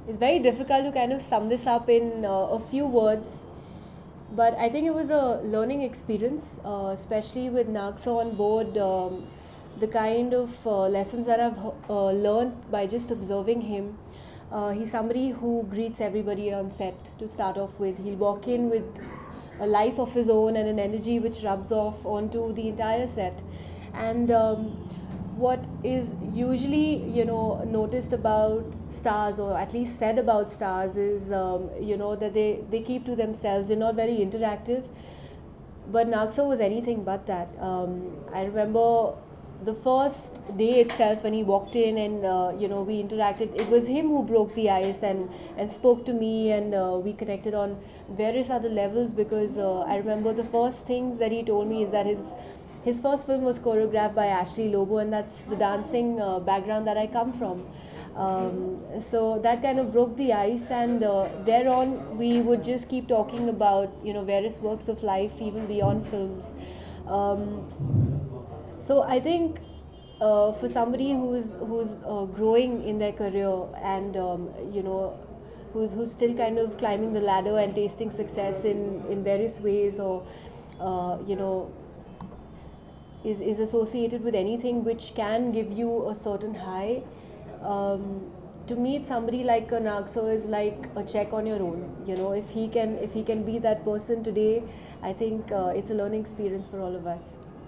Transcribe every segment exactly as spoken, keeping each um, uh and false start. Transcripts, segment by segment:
It's very difficult to kind of sum this up in uh, a few words, but I think it was a learning experience, uh, especially with Naksa on board. Um, the kind of uh, lessons that I've uh, learned by just observing him. Uh, he's somebody who greets everybody on set to start off with. He'll walk in with a life of his own and an energy which rubs off onto the entire set. And um, what is usually, you know, noticed about stars, or at least said about stars, is um, you know, that they they keep to themselves. They're not very interactive. But Naksa was anything but that. Um, I remember the first day itself when he walked in and uh, you know, we interacted. It was him who broke the ice and and spoke to me, and uh, we connected on various other levels, because uh, I remember the first things that he told me is that his his first film was choreographed by Ashley Lobo, and that's the dancing uh, background that I come from. Um, so that kind of broke the ice, and uh, thereon we would just keep talking about, you know, various works of life, even beyond films. Um, so I think uh, for somebody who's who's uh, growing in their career, and um, you know, who's who's still kind of climbing the ladder and tasting success in in various ways, or uh, you know, is is associated with anything which can give you a certain high. Um, to meet somebody like a Naksa is like a check on your own. You know, if he can if he can be that person today, I think uh, it's a learning experience for all of us.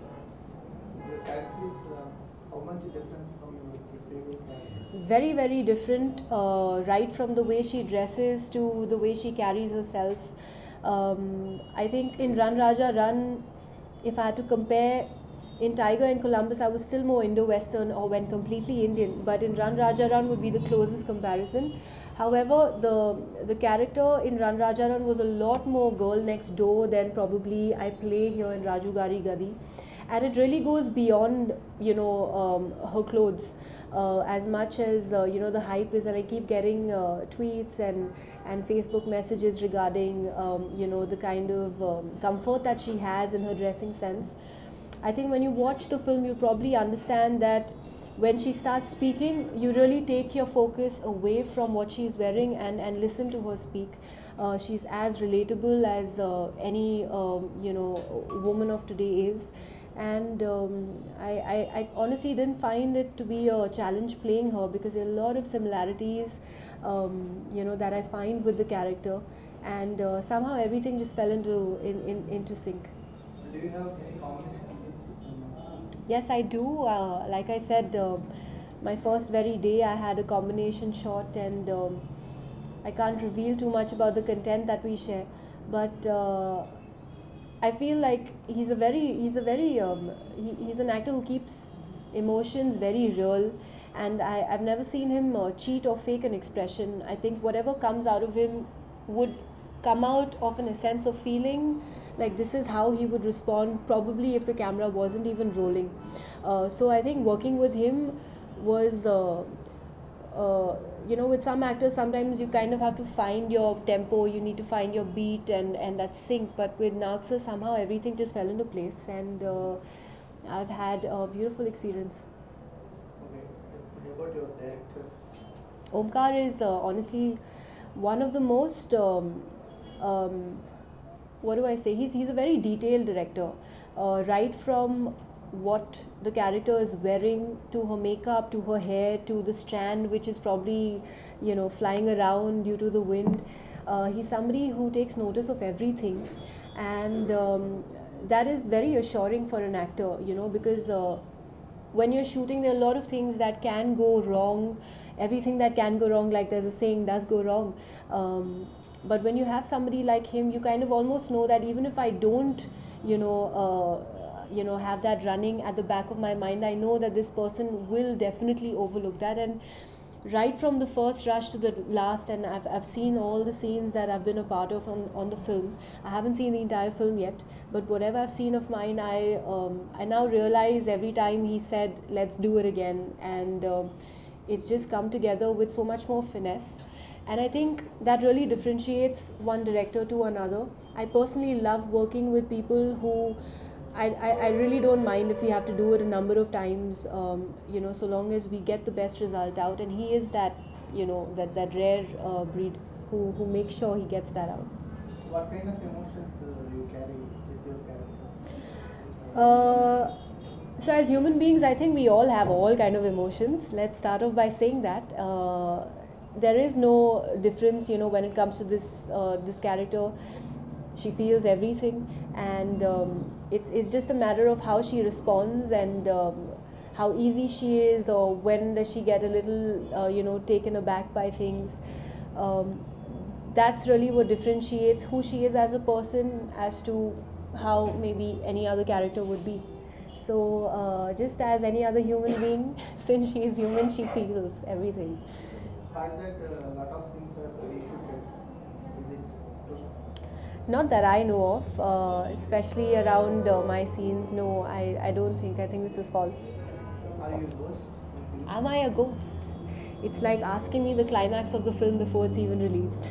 Your character is uh, how much difference from your previous character? Very, very different, uh, right from the way she dresses to the way she carries herself. Um, I think in Run Raja Run, if I had to compare, in Tiger and Columbus, I was still more Indo-Western, or went completely Indian. But in Run Raja Run would be the closest comparison. However, the the character in Run Raja Run was a lot more girl next door than probably I play here in Raju Gari Gadi. And it really goes beyond, you know, um, her clothes, uh, as much as uh, you know, the hype is. And I keep getting uh, tweets and and Facebook messages regarding um, you know, the kind of um, comfort that she has in her dressing sense. I think when you watch the film, you probably understand that when she starts speaking, you really take your focus away from what she's wearing, and, and listen to her speak. Uh, she's as relatable as uh, any um, you know, woman of today is. And um, I, I, I honestly didn't find it to be a challenge playing her, because there are a lot of similarities um, you know, that I find with the character, and uh, somehow everything just fell into in, in, into sync. Do you have any combination? Yes, I do. Uh, like I said, uh, my first very day I had a combination shot, and um, I can't reveal too much about the content that we share. But uh, I feel like he's a very, he's a very, um, he, he's an actor who keeps emotions very real, and I, I've never seen him uh, cheat or fake an expression. I think whatever comes out of him would come out of an essence of feeling like this is how he would respond, probably if the camera wasn't even rolling. Uh, so I think working with him was uh, uh, you know, with some actors sometimes you kind of have to find your tempo, you need to find your beat, and and that sync. But with Naksa, somehow everything just fell into place, and uh, I've had a beautiful experience. Okay, what about your director? Omkar is uh, honestly one of the most um, um, what do I say? He's he's a very detailed director, uh, right from what the character is wearing, to her makeup, to her hair, to the strand which is probably, you know, flying around due to the wind. Uh, he's somebody who takes notice of everything, and um, that is very assuring for an actor, you know, because uh, when you're shooting, there are a lot of things that can go wrong. Everything that can go wrong, like there's a saying, does go wrong. Um, but when you have somebody like him, you kind of almost know that even if I don't, you know, uh, you know, have that running at the back of my mind, I know that this person will definitely overlook that. And right from the first rush to the last, and I've, I've seen all the scenes that I've been a part of on, on the film. I haven't seen the entire film yet, but whatever I've seen of mine, I um, I now realize every time he said, let's do it again, and um, it's just come together with so much more finesse. And I think that really differentiates one director to another. I personally love working with people who I, I, I really don't mind if we have to do it a number of times, um, you know, so long as we get the best result out. And he is that you know, that, that rare uh, breed who, who makes sure he gets that out. What kind of emotions uh, you carry with your character? Uh, so as human beings, I think we all have all kind of emotions. Let's start off by saying that uh, there is no difference, you know, when it comes to this uh, this character. She feels everything, and um, it's it's just a matter of how she responds and um, how easy she is, or when does she get a little, uh, you know, taken aback by things. Um, that's really what differentiates who she is as a person as to how maybe any other character would be. So uh, just as any other human being, since she is human, she feels everything. Fact that a uh, lot of scenes are reshooted. Is it true? Not that I know of, uh, especially around uh, my scenes. No, I, I don't think. I think this is false. Are you a ghost? Am I a ghost? It's like asking me the climax of the film before it's even released.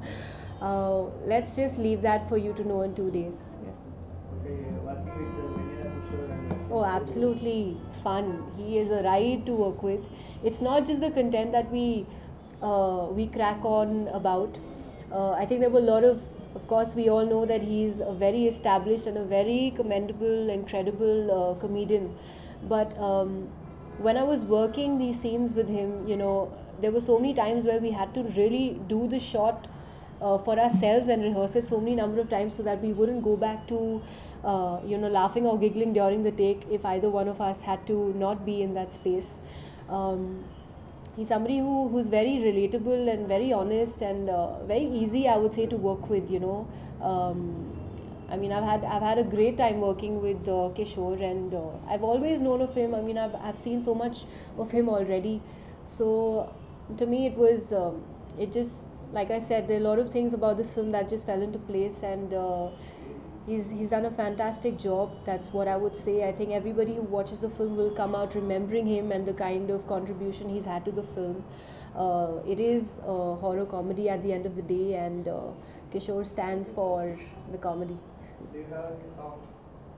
uh, let's just leave that for you to know in two days. Yeah. Okay, working with uh, Veneera Kishore and Oh, absolutely fun. He is a ride to work with. It's not just the content that we uh, we crack on about. Uh, I think there were a lot of, of course, we all know that he's a very established and a very commendable and credible uh, comedian. But um, when I was working these scenes with him, you know, there were so many times where we had to really do the shot uh, for ourselves and rehearse it so many number of times so that we wouldn't go back to uh, you know, laughing or giggling during the take if either one of us had to not be in that space. Um, he's somebody who, who's very relatable and very honest and uh, very easy, I would say, to work with, you know. Um, I mean, I've had I've had a great time working with uh, Kishore, and uh, I've always known of him. I mean, I've I've seen so much of him already. So to me, it was um, it just, like I said, there are a lot of things about this film that just fell into place, and uh, he's he's done a fantastic job. That's what I would say. I think everybody who watches the film will come out remembering him and the kind of contribution he's had to the film. Uh, it is a horror comedy at the end of the day, and uh, Kishore stands for the comedy. do you have any songs?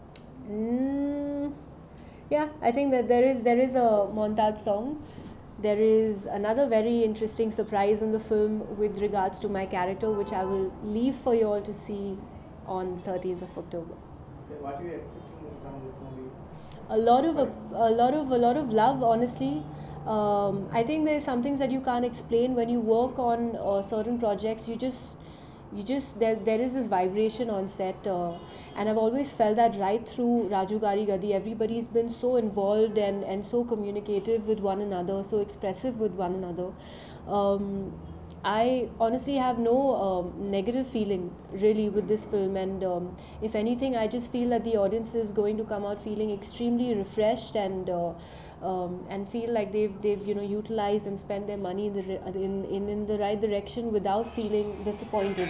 Mm, yeah, I think that there is there is a montage song. There is another very interesting surprise in the film with regards to my character, which I will leave for you all to see on the thirteenth of October. Okay, what are you expecting from this movie? A lot of a, a lot of a lot of love, honestly. Um, I think there's some things that you can't explain when you work on uh, certain projects. You just you just there there is this vibration on set, uh, and I've always felt that right through Raju Gari Gadi. Everybody's been so involved and and so communicative with one another, so expressive with one another. Um, I honestly have no um, negative feeling really with this film, and um, if anything, I just feel that the audience is going to come out feeling extremely refreshed and uh, um, and feel like they've they've you know utilized and spent their money in the in, in in the right direction without feeling disappointed.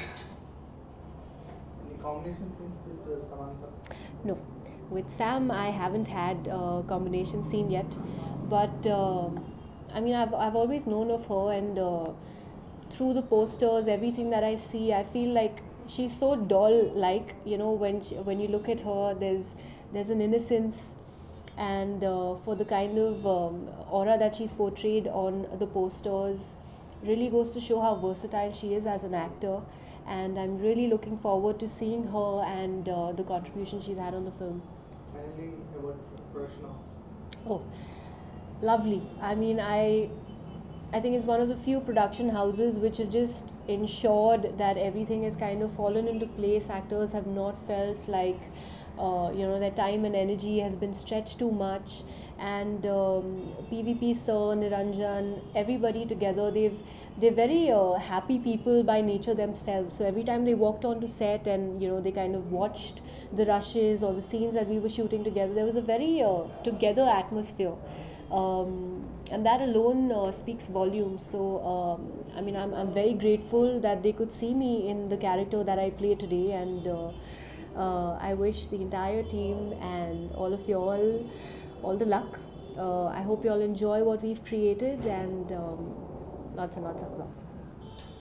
Any combination scenes with uh, Samantha? No, with Sam, I haven't had a combination scene yet, but uh, I mean, I've I've always known of her, and uh, through the posters, everything that I see, I feel like she's so doll-like. You know, when she, when you look at her, there's there's an innocence, and uh, for the kind of um, aura that she's portrayed on the posters, really goes to show how versatile she is as an actor. And I'm really looking forward to seeing her and uh, the contribution she's had on the film. Finally, about production house. Oh, lovely. I mean, I I think it's one of the few production houses which have just ensured that everything has kind of fallen into place. Actors have not felt like uh, you know, their time and energy has been stretched too much, and um, P V P Sir, Niranjan, everybody together, they've they're very uh, happy people by nature themselves. So every time they walked onto set and you know they kind of watched the rushes or the scenes that we were shooting together, there was a very uh, together atmosphere. Um, and that alone uh, speaks volumes. So um, I mean, I'm, I'm very grateful that they could see me in the character that I play today, and uh, uh, I wish the entire team and all of you all all the luck. uh, I hope you all enjoy what we've created, and um, lots and lots of love.